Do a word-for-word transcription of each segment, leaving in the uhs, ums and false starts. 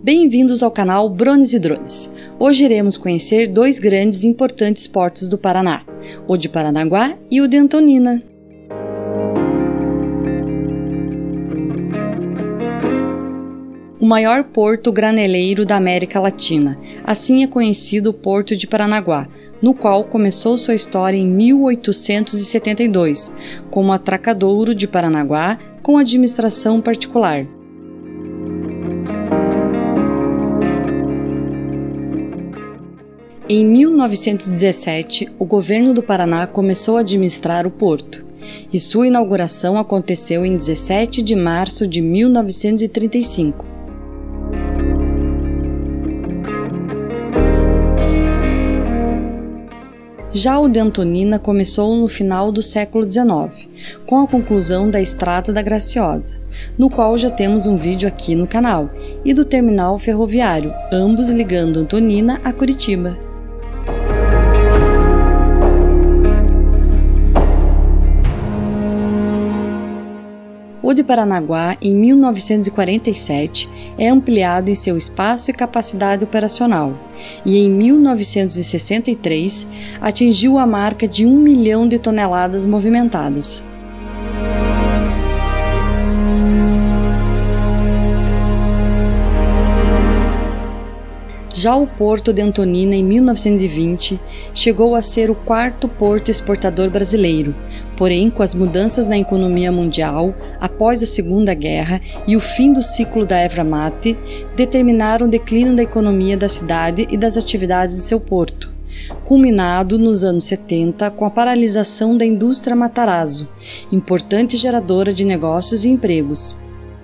Bem-vindos ao canal Brones e Drones. Hoje iremos conhecer dois grandes e importantes portos do Paraná, o de Paranaguá e o de Antonina. O maior porto graneleiro da América Latina, assim é conhecido o Porto de Paranaguá, no qual começou sua história em mil oitocentos e setenta e dois, como atracadouro de Paranaguá com administração particular. Em mil novecentos e dezessete, o governo do Paraná começou a administrar o porto, e sua inauguração aconteceu em dezessete de março de mil novecentos e trinta e cinco. Já o de Antonina começou no final do século dezenove, com a conclusão da Estrada da Graciosa, no qual já temos um vídeo aqui no canal, e do terminal ferroviário, ambos ligando Antonina a Curitiba. O de Paranaguá, em mil novecentos e quarenta e sete, é ampliado em seu espaço e capacidade operacional, e em mil novecentos e sessenta e três atingiu a marca de um milhão de toneladas movimentadas. Já o Porto de Antonina, em mil novecentos e vinte, chegou a ser o quarto porto exportador brasileiro, porém, com as mudanças na economia mundial após a Segunda Guerra e o fim do ciclo da erva mate, determinaram o declínio da economia da cidade e das atividades de seu porto, culminado nos anos setenta com a paralisação da indústria Matarazzo, importante geradora de negócios e empregos.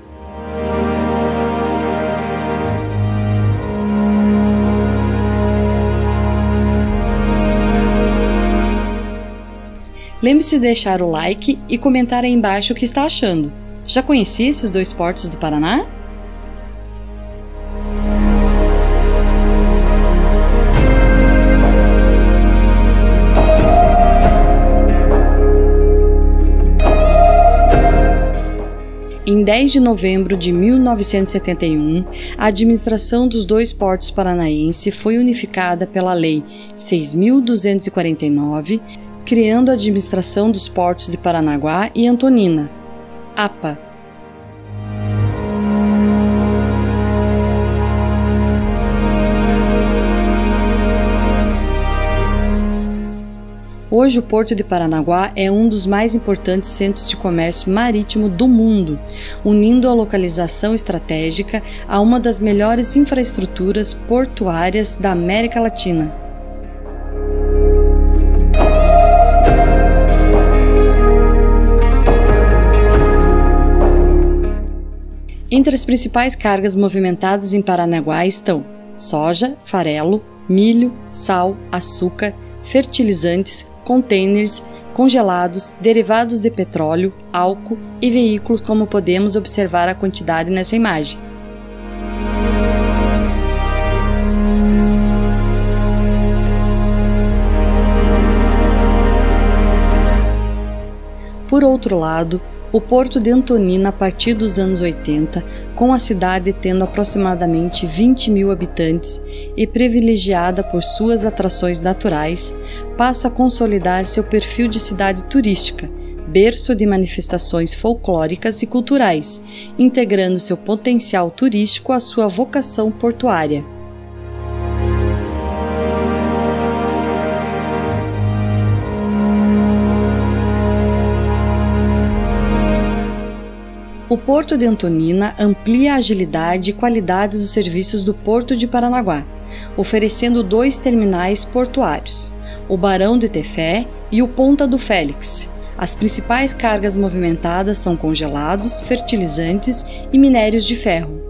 Lembre-se de deixar o like e comentar aí embaixo o que está achando. Já conhecia esses dois portos do Paraná? Em dez de novembro de mil novecentos e setenta e um, a administração dos dois portos paranaenses foi unificada pela Lei seis mil duzentos e quarenta e nove, criando a administração dos portos de Paranaguá e Antonina, A P A. Hoje o Porto de Paranaguá é um dos mais importantes centros de comércio marítimo do mundo, unindo a localização estratégica a uma das melhores infraestruturas portuárias da América Latina. Entre as principais cargas movimentadas em Paranaguá estão soja, farelo, milho, sal, açúcar, fertilizantes, contêineres, congelados, derivados de petróleo, álcool e veículos, como podemos observar a quantidade nessa imagem. Por outro lado, o Porto de Antonina, a partir dos anos oitenta, com a cidade tendo aproximadamente vinte mil habitantes e privilegiada por suas atrações naturais, passa a consolidar seu perfil de cidade turística, berço de manifestações folclóricas e culturais, integrando seu potencial turístico à sua vocação portuária. O Porto de Antonina amplia a agilidade e qualidade dos serviços do Porto de Paranaguá, oferecendo dois terminais portuários, o Barão de Tefé e o Ponta do Félix. As principais cargas movimentadas são congelados, fertilizantes e minérios de ferro.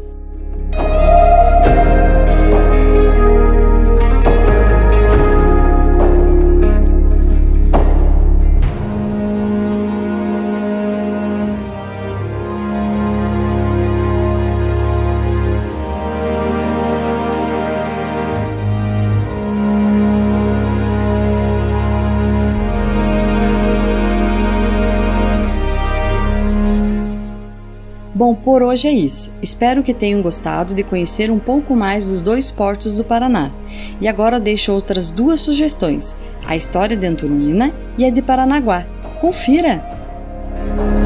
Bom, por hoje é isso. Espero que tenham gostado de conhecer um pouco mais dos dois portos do Paraná. E agora deixo outras duas sugestões, a história de Antonina e a de Paranaguá. Confira!